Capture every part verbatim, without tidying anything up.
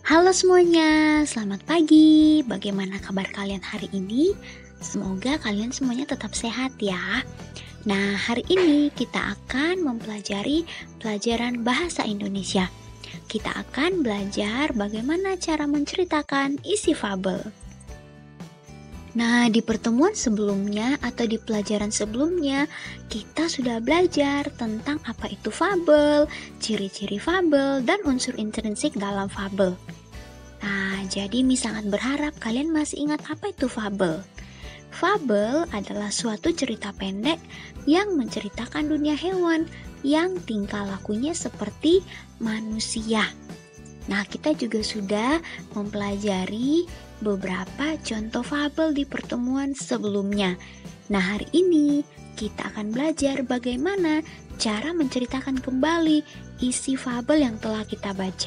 Halo semuanya, selamat pagi. Bagaimana kabar kalian hari ini? Semoga kalian semuanya tetap sehat ya. Nah, hari ini kita akan mempelajari pelajaran bahasa Indonesia. Kita akan belajar bagaimana cara menceritakan isi fabel. Nah, di pertemuan sebelumnya atau di pelajaran sebelumnya, kita sudah belajar tentang apa itu fabel, ciri-ciri fabel, dan unsur intrinsik dalam fabel. Nah, jadi Mi sangat berharap kalian masih ingat apa itu fabel. Fabel adalah suatu cerita pendek yang menceritakan dunia hewan yang tingkah lakunya seperti manusia. Nah, kita juga sudah mempelajari beberapa contoh fabel di pertemuan sebelumnya. Nah, hari ini kita akan belajar bagaimana cara menceritakan kembali isi fabel yang telah kita baca.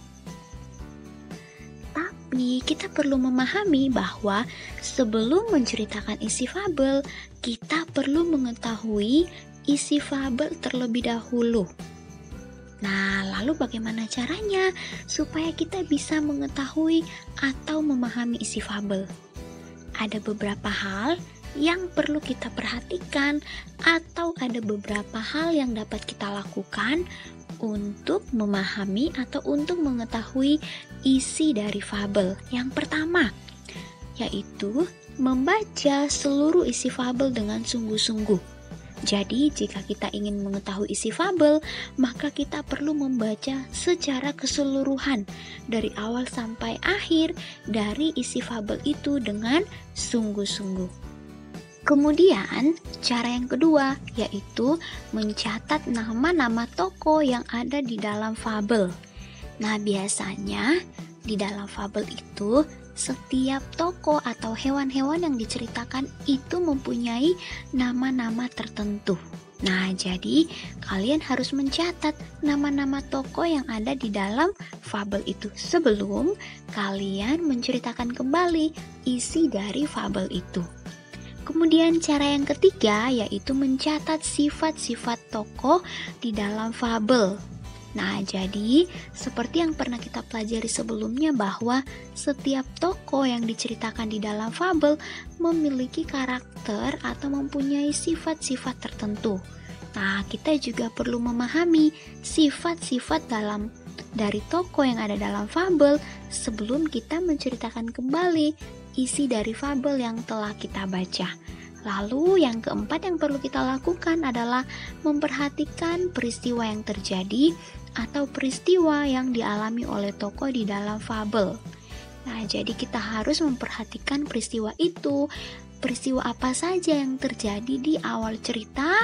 Tapi kita perlu memahami bahwa sebelum menceritakan isi fabel, kita perlu mengetahui isi fabel terlebih dahulu. Nah, lalu bagaimana caranya supaya kita bisa mengetahui atau memahami isi fabel? Ada beberapa hal yang perlu kita perhatikan atau ada beberapa hal yang dapat kita lakukan untuk memahami atau untuk mengetahui isi dari fabel. Yang pertama, yaitu membaca seluruh isi fabel dengan sungguh-sungguh. Jadi, jika kita ingin mengetahui isi fabel, maka kita perlu membaca secara keseluruhan dari awal sampai akhir dari isi fabel itu dengan sungguh-sungguh. Kemudian, cara yang kedua yaitu mencatat nama-nama tokoh yang ada di dalam fabel. Nah, biasanya di dalam fabel itu setiap tokoh atau hewan-hewan yang diceritakan itu mempunyai nama-nama tertentu. Nah, jadi kalian harus mencatat nama-nama tokoh yang ada di dalam fabel itu sebelum kalian menceritakan kembali isi dari fabel itu. Kemudian cara yang ketiga yaitu mencatat sifat-sifat tokoh di dalam fabel. Nah, jadi seperti yang pernah kita pelajari sebelumnya bahwa setiap tokoh yang diceritakan di dalam fabel memiliki karakter atau mempunyai sifat-sifat tertentu. Nah, kita juga perlu memahami sifat-sifat dalam dari tokoh yang ada dalam fabel sebelum kita menceritakan kembali isi dari fabel yang telah kita baca. Lalu yang keempat yang perlu kita lakukan adalah memperhatikan peristiwa yang terjadi atau peristiwa yang dialami oleh tokoh di dalam fabel. Nah, jadi kita harus memperhatikan peristiwa itu, peristiwa apa saja yang terjadi di awal cerita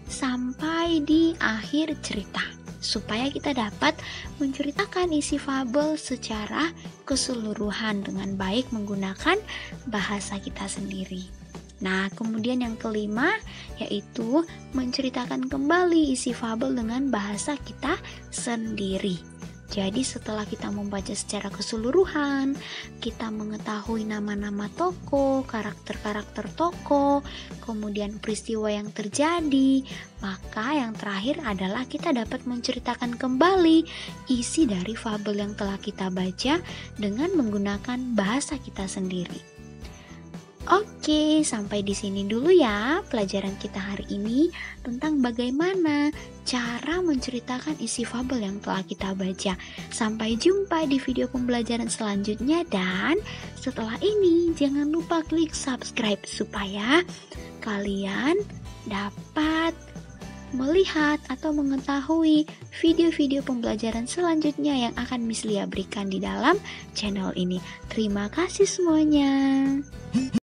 sampai di akhir cerita, supaya kita dapat menceritakan isi fabel secara keseluruhan dengan baik menggunakan bahasa kita sendiri. Nah, kemudian yang kelima yaitu menceritakan kembali isi fabel dengan bahasa kita sendiri. Jadi setelah kita membaca secara keseluruhan, kita mengetahui nama-nama tokoh, karakter-karakter tokoh, kemudian peristiwa yang terjadi, maka yang terakhir adalah kita dapat menceritakan kembali isi dari fabel yang telah kita baca dengan menggunakan bahasa kita sendiri. Oke, sampai di sini dulu ya pelajaran kita hari ini tentang bagaimana cara menceritakan isi fabel yang telah kita baca. Sampai jumpa di video pembelajaran selanjutnya dan setelah ini jangan lupa klik subscribe supaya kalian dapat melihat atau mengetahui video-video pembelajaran selanjutnya yang akan Miss Lia berikan di dalam channel ini. Terima kasih semuanya.